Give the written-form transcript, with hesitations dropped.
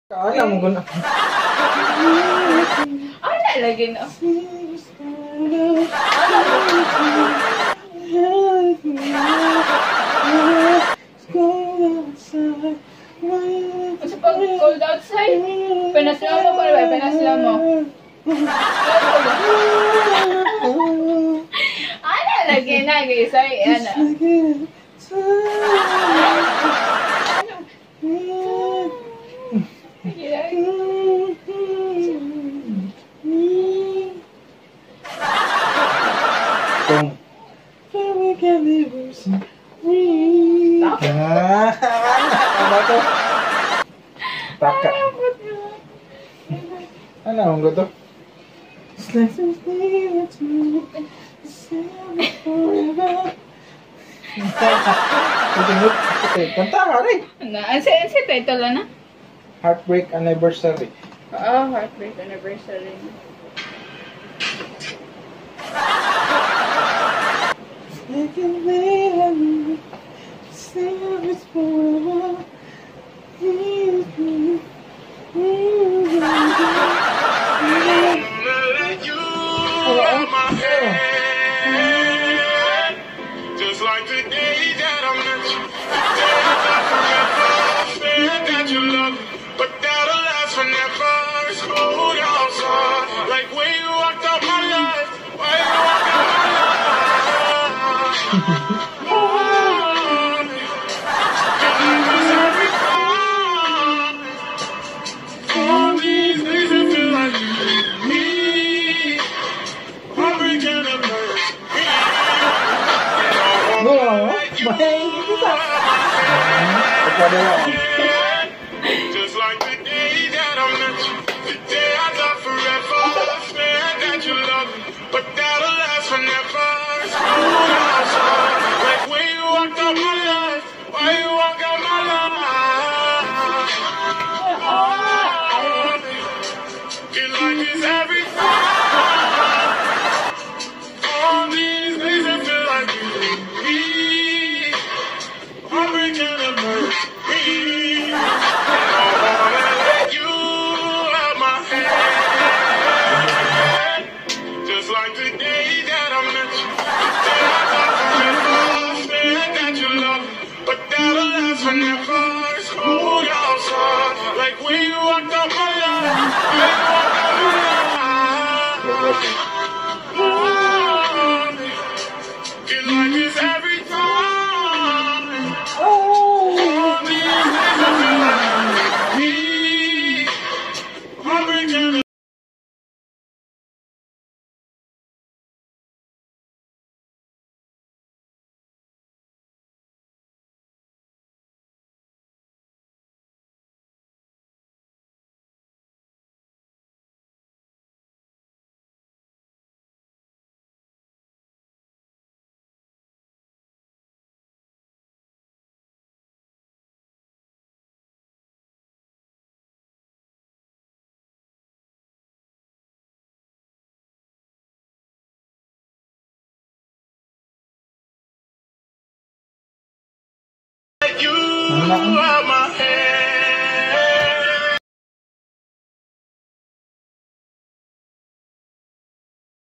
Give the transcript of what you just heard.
Kala mo guna. Ana lagi na. Kasi pag cold outside, pinasla mo pa rin, pinasla mo. Ana lagi na, guys. Ay, ana. Ano to? Taka. Ano ang gusto? Kanta ka rin. Ang title na? Heartbreak Anniversary. Oo, Heartbreak Anniversary. Just like the day that I met you, the day I thought forever, said that you love me, but that'll last forever. It's cold outside, like when you walked out my life, when you walked out my life. Your life is every time. All these days it feel like you need me. Heartbreak anniversary. Just like the day that I met you, the day I thought forever, said that you love me, but that'll last forever. It's cold outside, like when you walked out my life, when you walked out my life. Your life is every time. All these days I feel like you need me. Heartbreak anniversary. I wanna let you out my head. Just like the day that I met you, the day I thought forever, said that you love me, but that'll last forever. It's cold outside, like when you walked out my life, when you walked out my life. Your life is every time. All these days I feel like me. Heartbreak and you.